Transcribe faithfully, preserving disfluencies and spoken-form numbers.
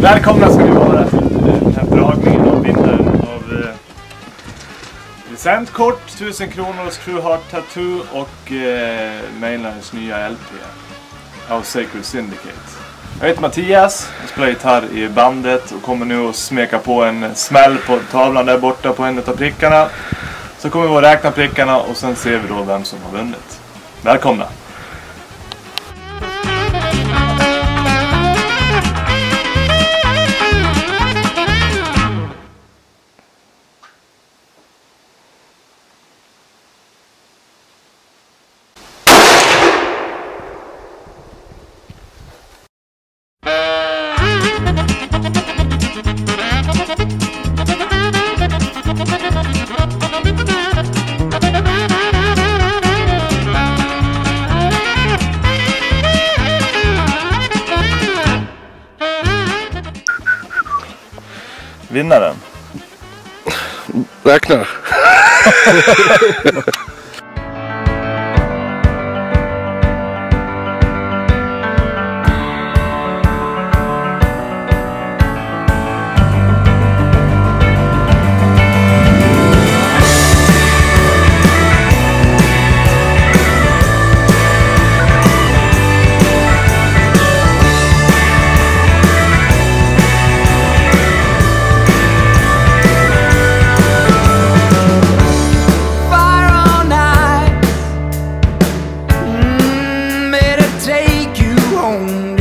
Välkomna ska ni vara till den här dragningen av vinnaren av eh, licentkort, tusen kronor hos True Heart Tattoo och eh, Mainliners nya L P av Sacred Syndicate. Jag heter Mattias, jag spelar gitarr i bandet och kommer nu att smeka på en smäll på tavlan där borta på en av prickarna. Så kommer vi att räkna prickarna och sen ser vi då vem som har vunnit. Välkomna! Vinnaren. Räknar. Take you home.